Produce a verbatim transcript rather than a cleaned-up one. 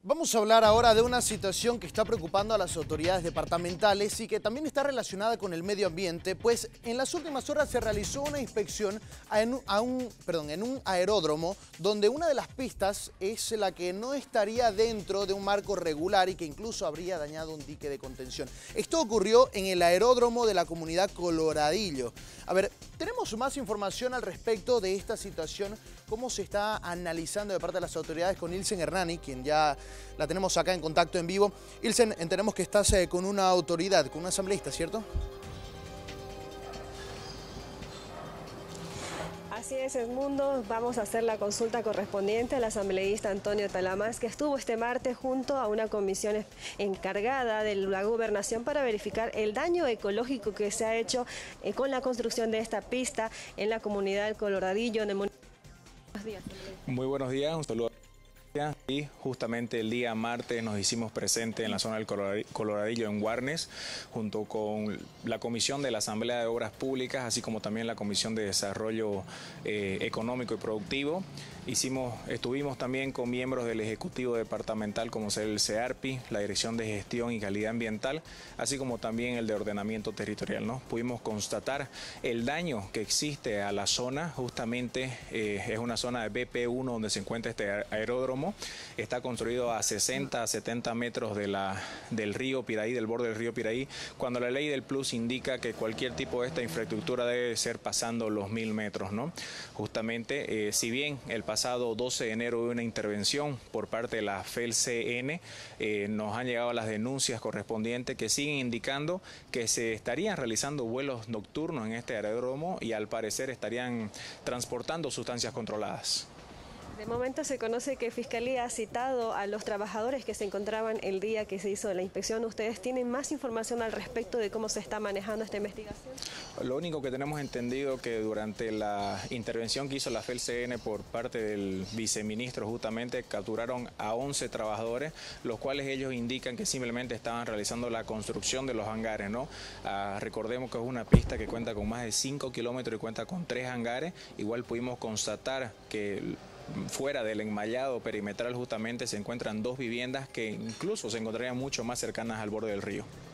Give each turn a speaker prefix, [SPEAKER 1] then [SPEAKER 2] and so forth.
[SPEAKER 1] Vamos a hablar ahora de una situación que está preocupando a las autoridades departamentales y que también está relacionada con el medio ambiente, pues en las últimas horas se realizó una inspección en un, a un, perdón, en un aeródromo donde una de las pistas es la que no estaría dentro de un marco regular y que incluso habría dañado un dique de contención. Esto ocurrió en el aeródromo de la comunidad Coloradillo. A ver, tenemos más información al respecto de esta situación, cómo se está analizando de parte de las autoridades con Ilsen Hernani, quien ya la tenemos acá en contacto en vivo. Ilsen, entendemos que estás eh, con una autoridad, con un asambleísta, ¿cierto?
[SPEAKER 2] Así es, Edmundo. Vamos a hacer la consulta correspondiente al asambleísta Antonio Talamas, que estuvo este martes junto a una comisión encargada de la gobernación para verificar el daño ecológico que se ha hecho eh, con la construcción de esta pista en la comunidad del Coloradillo. En el municipio. Buenos días.
[SPEAKER 3] Muy buenos días, un saludo. Y justamente el día martes nos hicimos presentes en la zona del Coloradillo, en Guarnes, junto con la Comisión de la Asamblea de Obras Públicas, así como también la Comisión de Desarrollo eh, Económico y Productivo. Hicimos, estuvimos también con miembros del Ejecutivo Departamental, como es el CEARPI, la Dirección de Gestión y Calidad Ambiental, así como también el de Ordenamiento Territorial, ¿no? Pudimos constatar el daño que existe a la zona. Justamente eh, es una zona de B P uno donde se encuentra este aeródromo. Está construido a sesenta a setenta metros de la, del río Piraí, del borde del río Piraí, cuando la ley del plus indica que cualquier tipo de esta infraestructura debe ser pasando los mil metros, ¿no? Justamente, eh, si bien el pasado doce de enero hubo una intervención por parte de la F E L C N, eh, nos han llegado las denuncias correspondientes que siguen indicando que se estarían realizando vuelos nocturnos en este aeródromo y al parecer estarían transportando sustancias controladas.
[SPEAKER 2] De momento se conoce que Fiscalía ha citado a los trabajadores que se encontraban el día que se hizo la inspección. ¿Ustedes tienen más información al respecto de cómo se está manejando esta investigación?
[SPEAKER 3] Lo único que tenemos entendido que durante la intervención que hizo la F E L C N por parte del viceministro, justamente capturaron a once trabajadores, los cuales ellos indican que simplemente estaban realizando la construcción de los hangares, ¿no? Ah, recordemos que es una pista que cuenta con más de cinco kilómetros y cuenta con tres hangares. Igual pudimos constatar que fuera del enmallado perimetral justamente se encuentran dos viviendas que incluso se encontrarían mucho más cercanas al borde del río.